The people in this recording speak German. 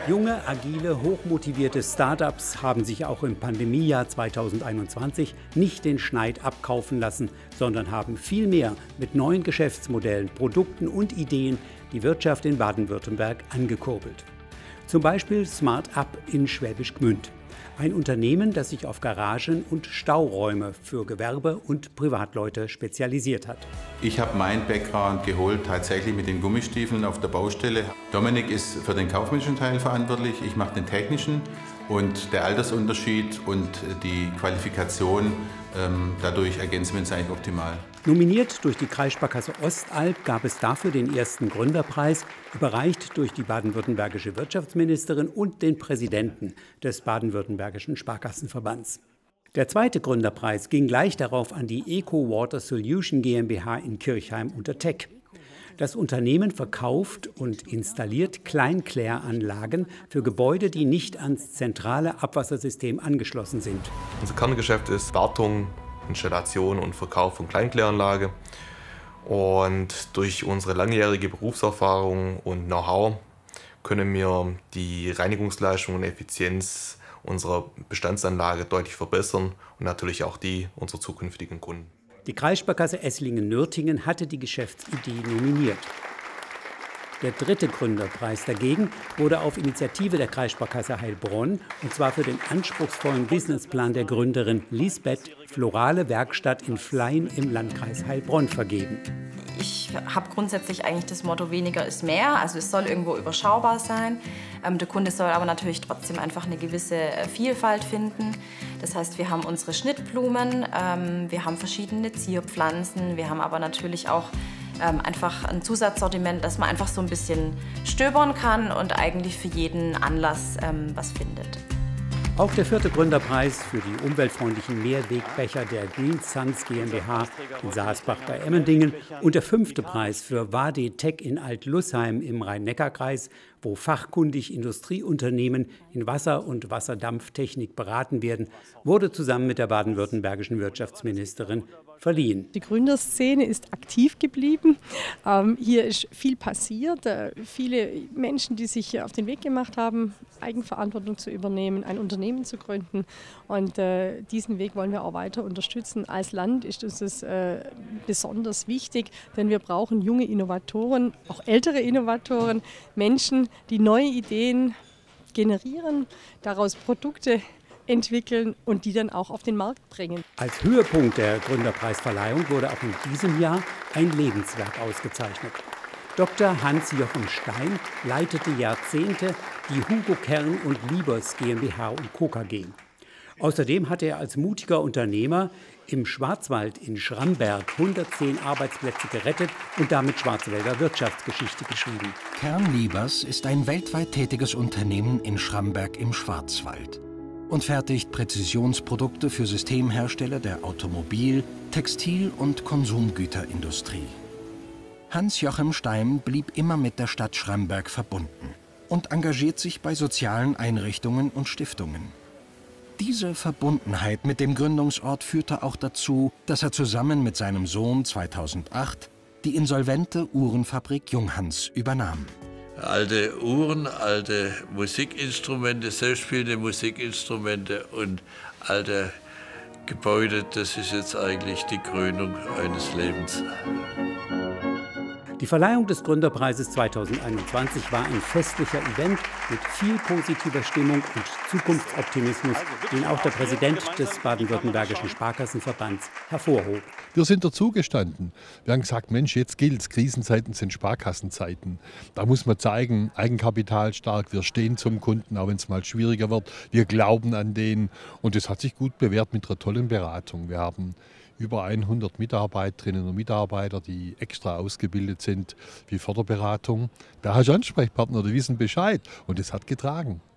Junge, agile, hochmotivierte Start-ups haben sich auch im Pandemiejahr 2021 nicht den Schneid abkaufen lassen, sondern haben vielmehr mit neuen Geschäftsmodellen, Produkten und Ideen die Wirtschaft in Baden-Württemberg angekurbelt. Zum Beispiel Smart Up in Schwäbisch Gmünd. Ein Unternehmen, das sich auf Garagen und Stauräume für Gewerbe und Privatleute spezialisiert hat. Ich habe meinen Background geholt, tatsächlich mit den Gummistiefeln auf der Baustelle. Dominik ist für den kaufmännischen Teil verantwortlich, ich mache den technischen. Und der Altersunterschied und die Qualifikation, dadurch ergänzen wir uns eigentlich optimal. Nominiert durch die Kreissparkasse Ostalb gab es dafür den ersten Gründerpreis, überreicht durch die baden-württembergische Wirtschaftsministerin und den Präsidenten des baden-württembergischen Sparkassenverbands. Der zweite Gründerpreis ging gleich darauf an die Eco Water Solution GmbH in Kirchheim unter Teck. Das Unternehmen verkauft und installiert Kleinkläranlagen für Gebäude, die nicht ans zentrale Abwassersystem angeschlossen sind. Unser Kerngeschäft ist Wartung, Installation und Verkauf von Kleinkläranlage. Und durch unsere langjährige Berufserfahrung und Know-how können wir die Reinigungsleistung und Effizienz unserer Bestandsanlage deutlich verbessern und natürlich auch die unserer zukünftigen Kunden. Die Kreissparkasse Esslingen-Nürtingen hatte die Geschäftsidee nominiert. Der dritte Gründerpreis dagegen wurde auf Initiative der Kreissparkasse Heilbronn, und zwar für den anspruchsvollen Businessplan der Gründerin Lisbeth Florale Werkstatt in Flein im Landkreis Heilbronn vergeben. Ich habe grundsätzlich eigentlich das Motto, weniger ist mehr, also es soll irgendwo überschaubar sein. Der Kunde soll aber natürlich trotzdem einfach eine gewisse Vielfalt finden. Das heißt, wir haben unsere Schnittblumen, wir haben verschiedene Zierpflanzen, wir haben aber natürlich auch einfach ein Zusatzsortiment, dass man einfach so ein bisschen stöbern kann und eigentlich für jeden Anlass was findet. Auch der vierte Gründerpreis für die umweltfreundlichen Mehrwegbecher der Green Suns GmbH in Saasbach bei Emmendingen und der fünfte Preis für Wade Tech in Alt-Lussheim im Rhein-Neckar-Kreis, wo fachkundig Industrieunternehmen in Wasser- und Wasserdampftechnik beraten werden, wurde zusammen mit der baden-württembergischen Wirtschaftsministerin verliehen. Die Gründerszene ist aktiv geblieben. Hier ist viel passiert. Viele Menschen, die sich auf den Weg gemacht haben, Eigenverantwortung zu übernehmen, ein Unternehmen zu gründen. Und diesen Weg wollen wir auch weiter unterstützen. Als Land ist uns das besonders wichtig, denn wir brauchen junge Innovatoren, auch ältere Innovatoren, Menschen, die neue Ideen generieren, daraus Produkte entwickeln und die dann auch auf den Markt bringen. Als Höhepunkt der Gründerpreisverleihung wurde auch in diesem Jahr ein Lebenswerk ausgezeichnet. Dr. Hans-Jochen Stein leitete Jahrzehnte die Hugo Kern und Liebers GmbH und Co. KG. Außerdem hatte er als mutiger Unternehmer im Schwarzwald in Schramberg 110 Arbeitsplätze gerettet und damit Schwarzwälder Wirtschaftsgeschichte geschrieben. Kern Liebers ist ein weltweit tätiges Unternehmen in Schramberg im Schwarzwald und fertigt Präzisionsprodukte für Systemhersteller der Automobil-, Textil- und Konsumgüterindustrie. Hans-Jochen Stein blieb immer mit der Stadt Schramberg verbunden und engagiert sich bei sozialen Einrichtungen und Stiftungen. Diese Verbundenheit mit dem Gründungsort führte auch dazu, dass er zusammen mit seinem Sohn 2008 die insolvente Uhrenfabrik Junghans übernahm. Alte Uhren, alte Musikinstrumente, selbstspielende Musikinstrumente und alte Gebäude, das ist jetzt eigentlich die Krönung eines Lebens. Die Verleihung des Gründerpreises 2021 war ein festlicher Event mit viel positiver Stimmung und Zukunftsoptimismus, den auch der Präsident des baden-württembergischen Sparkassenverbands hervorhob. Wir sind dazugestanden. Wir haben gesagt, Mensch, jetzt gilt's, Krisenzeiten sind Sparkassenzeiten. Da muss man zeigen, Eigenkapital stark, wir stehen zum Kunden, auch wenn es mal schwieriger wird. Wir glauben an den und es hat sich gut bewährt mit einer tollen Beratung. Wir haben über 100 Mitarbeiterinnen und Mitarbeiter, die extra ausgebildet sind wie Förderberatung. Da hast du Ansprechpartner, die wissen Bescheid und es hat getragen.